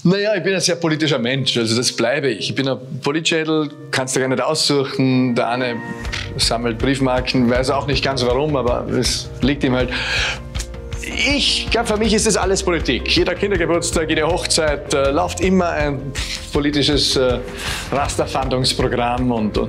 Naja, ich bin ein sehr politischer Mensch, also das bleibe ich. Ich bin ein Politschädel, kannst du gar nicht aussuchen. Der eine sammelt Briefmarken, weiß auch nicht ganz warum, aber es liegt ihm halt. Ich glaube, für mich ist das alles Politik. Jeder Kindergeburtstag, jede Hochzeit läuft immer ein politisches Rasterfahndungsprogramm und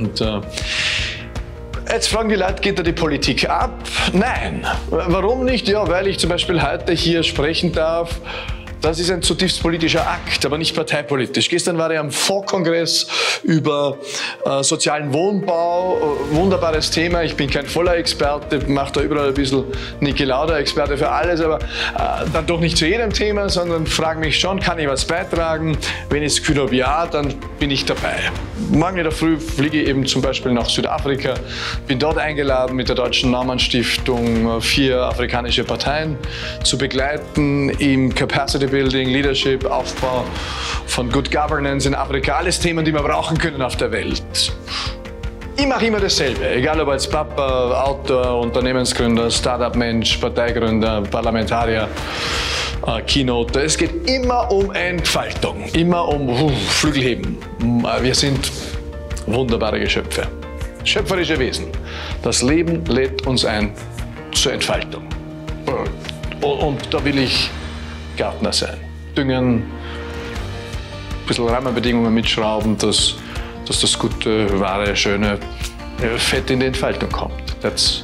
jetzt fragen die Leute, geht da die Politik ab? Nein. Warum nicht? Ja, weil ich zum Beispiel heute hier sprechen darf. Das ist ein zutiefst politischer Akt, aber nicht parteipolitisch. Gestern war ich am Fondskongress über sozialen Wohnbau. Wunderbares Thema. Ich bin kein voller Experte, mache da überall ein bisschen Niki Lauda, Experte für alles, aber dann doch nicht zu jedem Thema, sondern frage mich schon, kann ich was beitragen? Wenn ich das Gefühl habe, ja, dann bin ich dabei. Morgen in der Früh fliege ich eben zum Beispiel nach Südafrika, bin dort eingeladen mit der Deutschen Naumann Stiftung 4 afrikanische Parteien zu begleiten im Capacity Building, Leadership, Aufbau von Good Governance in Afrika, alles Themen, die wir brauchen können auf der Welt. Ich mache immer dasselbe, egal ob als Papa, Autor, Unternehmensgründer, Startup-Mensch, Parteigründer, Parlamentarier, Keynote. Es geht immer um Entfaltung, immer um Flügelheben. Wir sind wunderbare Geschöpfe, schöpferische Wesen. Das Leben lädt uns ein zur Entfaltung. Und da will ich Gärtner sein. Düngen, ein bisschen Rahmenbedingungen mitschrauben, dass das gute, wahre, schöne Fett in die Entfaltung kommt. That's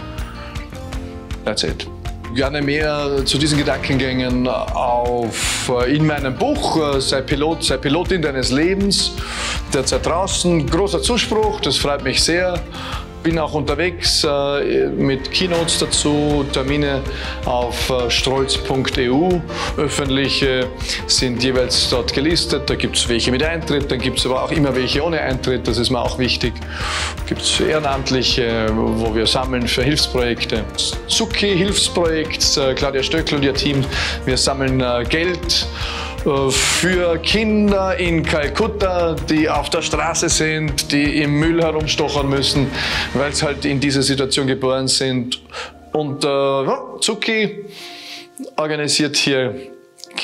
it. Gerne mehr zu diesen Gedankengängen in meinem Buch Sei Pilot, sei Pilotin deines Lebens. Derzeit draußen, großer Zuspruch, das freut mich sehr. Bin auch unterwegs mit Keynotes dazu, Termine auf strolz.eu. Öffentliche sind jeweils dort gelistet. Da gibt es welche mit Eintritt, dann gibt es aber auch immer welche ohne Eintritt. Das ist mir auch wichtig. Gibt es Ehrenamtliche, wo wir sammeln für Hilfsprojekte. Zucki Hilfsprojekt, Claudia Stöckl und ihr Team. Wir sammeln Geld für Kinder in Kalkutta, die auf der Straße sind, die im Müll herumstochern müssen, weil sie halt in dieser Situation geboren sind. Und Zucki organisiert hier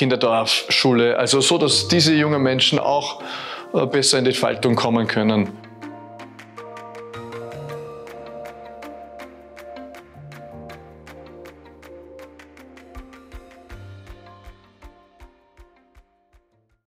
Kinderdorf, Schule, also so, dass diese jungen Menschen auch besser in die Entfaltung kommen können.